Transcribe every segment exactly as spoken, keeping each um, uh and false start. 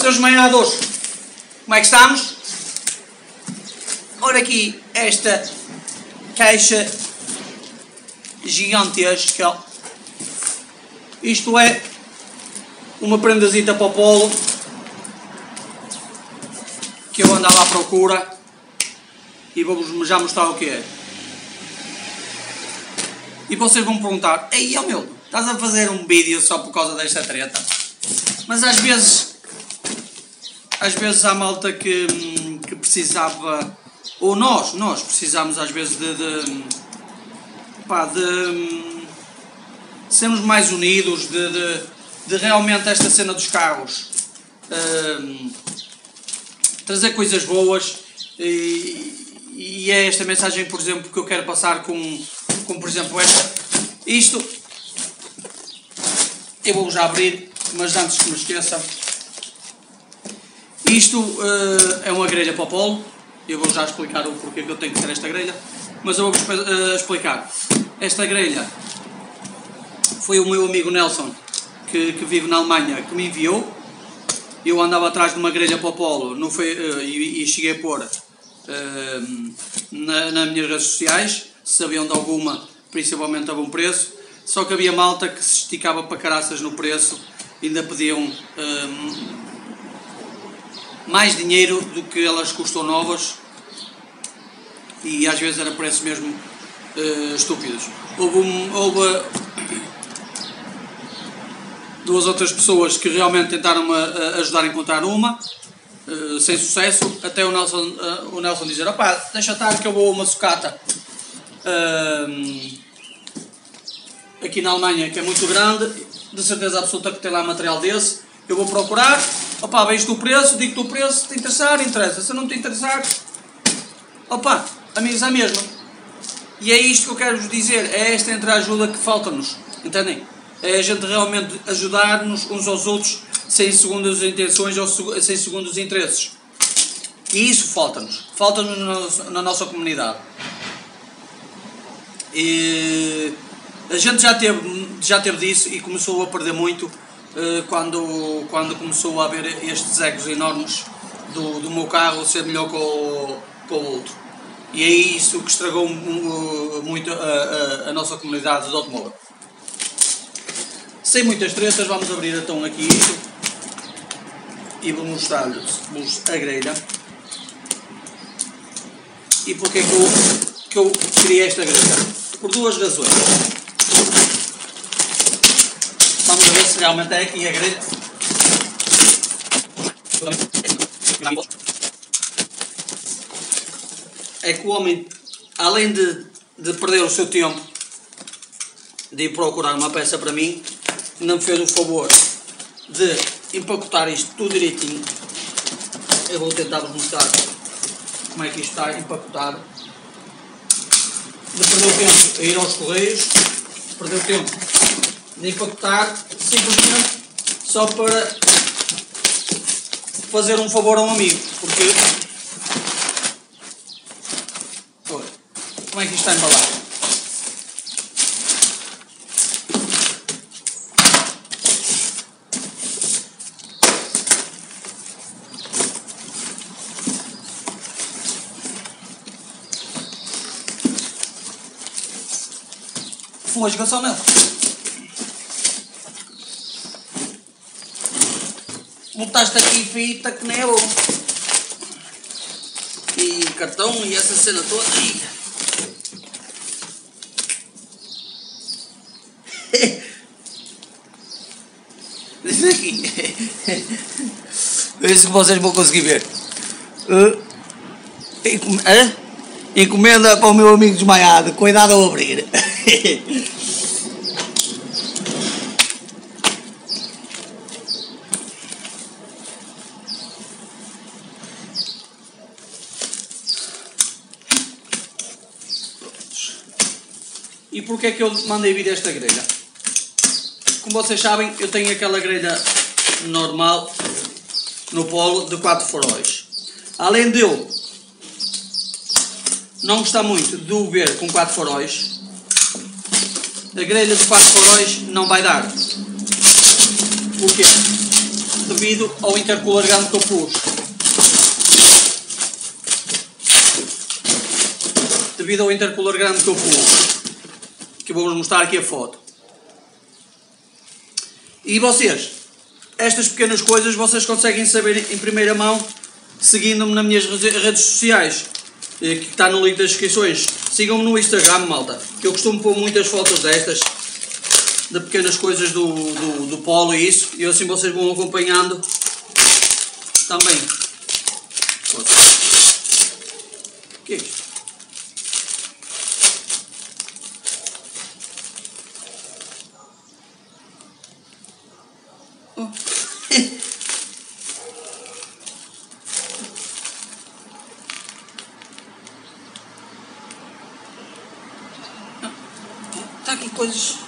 Seus maiados, como é que estamos? Olha aqui esta caixa gigantesca. Isto é uma prendazita para o polo que eu andava à procura e vou-vos já mostrar o que é. E vocês vão perguntar: ei, ó meu, estás a fazer um vídeo só por causa desta treta? Mas às vezes às vezes há malta que, que precisava, ou nós, nós precisamos às vezes de, de, pá, de sermos mais unidos, de, de, de realmente esta cena dos carros um, trazer coisas boas, e, e é esta mensagem, por exemplo, que eu quero passar com, com por exemplo, esta, isto, eu vou já abrir, mas antes que me esqueça, isto uh, é uma grelha para o polo. Eu vou já explicar o porquê que eu tenho que ter esta grelha, mas eu vou uh, explicar. Esta grelha foi o meu amigo Nelson, que, que vive na Alemanha, que me enviou. Eu andava atrás de uma grelha para o polo não foi, uh, e, e cheguei a pôr uh, na, nas minhas redes sociais, se sabiam de alguma, principalmente a bom preço, só que havia malta que se esticava para caraças no preço, ainda pediam uh, mais dinheiro do que elas custam novas, e às vezes era preços mesmo uh, estúpidos. Houve, um, houve uh, duas outras pessoas que realmente tentaram uh, ajudar a encontrar uma, uh, sem sucesso, até o Nelson, uh, o Nelson dizer: opá, deixa estar que eu vou a uma sucata uh, aqui na Alemanha, que é muito grande, de certeza absoluta que tem lá material desse. Eu vou procurar, opá, vejo-te o preço, digo-te o preço, se te interessar, interessa, se não te interessar, opá, amigos à mesma. E é isto que eu quero vos dizer, é esta entreajuda que falta-nos, entendem? É a gente realmente ajudar-nos uns aos outros, sem segundas intenções ou sem segundos interesses. E isso falta-nos, falta-nos na nossa comunidade. E a gente já teve, já teve disso e começou a perder muito Quando, quando começou a haver estes egos enormes do, do meu carro ser melhor que o, que o outro. E é isso que estragou muito a, a, a nossa comunidade de automóvel. Sem muitas tretas, vamos abrir então aqui isto e vou mostrar-vos a grelha. E porque é que eu, que eu criei esta grelha? Por duas razões. Vamos ver se realmente é aqui a grelha. É que o homem, além de, de perder o seu tempo de ir procurar uma peça para mim, não me fez o favor de empacotar isto tudo direitinho. Eu vou tentar vos mostrar como é que isto está empacotado. De perder o tempo a ir aos correios, perder o tempo de empacotar, simplesmente só para fazer um favor a um amigo, porque olha, como é que isto está embalado? Fosga-se nela. Botaste aqui fita que nem é bom. E cartão e essa cena toda aí. Deixa aqui. Vê se vocês vão conseguir ver. Uh, encomenda para o meu amigo desmaiado. Cuidado ao abrir. E porquê é que eu mandei vir esta grelha? Como vocês sabem, eu tenho aquela grelha normal no polo de quatro faróis. Além de eu não gostar muito de o ver com quatro faróis, a grelha de quatro faróis não vai dar. Porquê? devido ao intercooler grande que eu pus. Devido ao intercooler grande que eu pus. Que eu vou-vos mostrar aqui a foto. E vocês, estas pequenas coisas vocês conseguem saber em primeira mão seguindo-me nas minhas redes sociais, que está no link das descrições. Sigam-me no Instagram, malta, que eu costumo pôr muitas fotos destas, de pequenas coisas do, do, do polo e isso, e assim vocês vão acompanhando também. O que é isto? Oh. Está aqui coisas.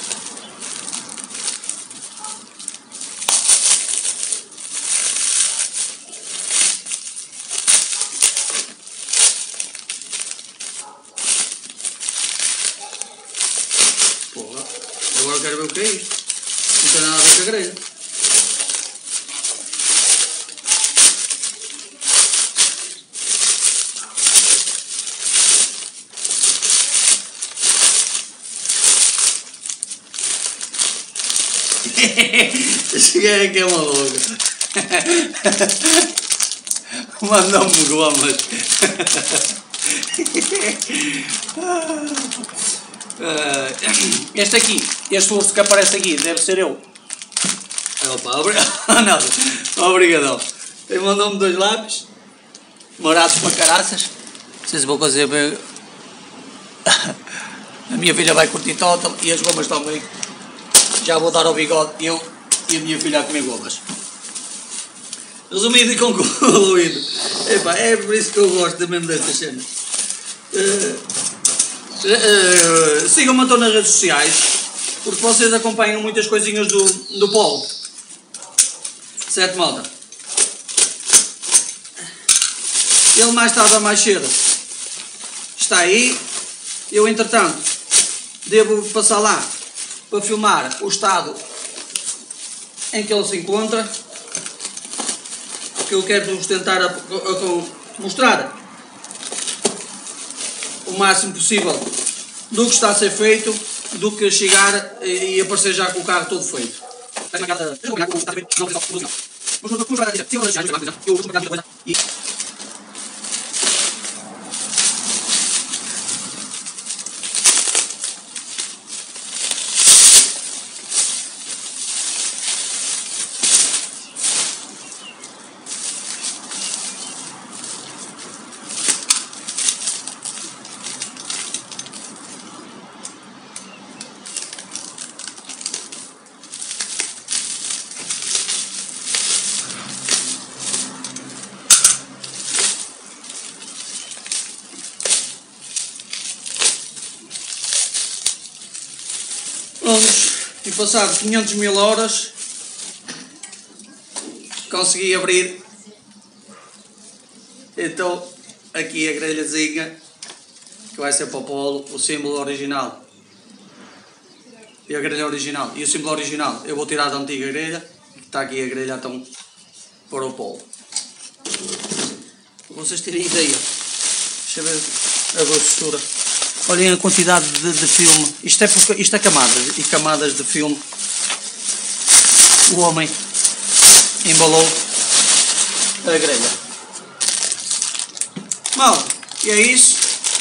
Porra, agora quero ver o que é isto. Não tem nada a ver com a grelha. Cheguei aqui é maluco. Mandou-me gomas. Este aqui, este urso que aparece aqui, deve ser eu. Opa, obrigado. Obrigadão. Ele mandou-me dois lápis, morados para caraças. Não sei se vou fazer bem. A minha filha vai curtir total e as gomas também. Já vou dar ao bigode, eu e a minha filha a comer gomas. Resumido e concluído. Epá, é por isso que eu gosto mesmo destas cenas. Uh, uh, Sigam-me então nas redes sociais, porque vocês acompanham muitas coisinhas do, do polo. Certo, malta? Ele mais tarde ou mais cedo está aí. Eu, entretanto, devo passar lá para filmar o estado em que ele se encontra, que eu quero-vos tentar a, a, a mostrar o máximo possível do que está a ser feito, do que chegar e aparecer já com o carro todo feito. Vamos, e passado quinhentas mil horas consegui abrir então aqui a grelhazinha que vai ser para o polo, o símbolo original e a grelha original, e o símbolo original eu vou tirar da antiga grelha, que está aqui a grelha então para o polo. Para vocês terem ideia, deixa eu ver a grossura. Olhem a quantidade de, de filme, isto é, porque, isto é camadas e camadas de filme. O homem embalou a grelha. Mal, e é isso.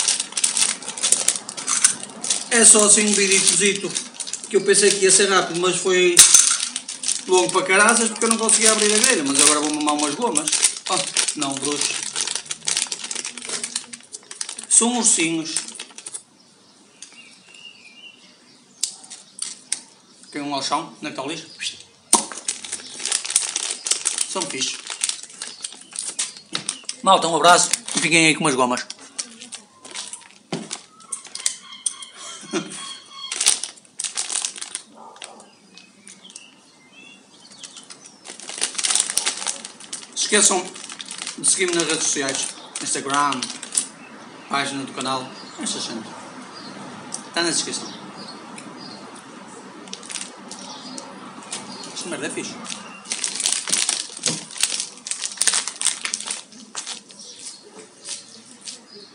É só assim um videozito que eu pensei que ia ser rápido, mas foi longo para caraças porque eu não conseguia abrir a grelha. Mas agora vou mamar umas gomas. Oh, não, bruxos. São ursinhos. Tem um ao chão, naquele lixo. São fixe. Malta, um abraço e fiquem aí com umas gomas. Se esqueçam de seguir-me nas redes sociais, Instagram, página do canal, estas cenas. Está na descrição. Esta merda é fixe.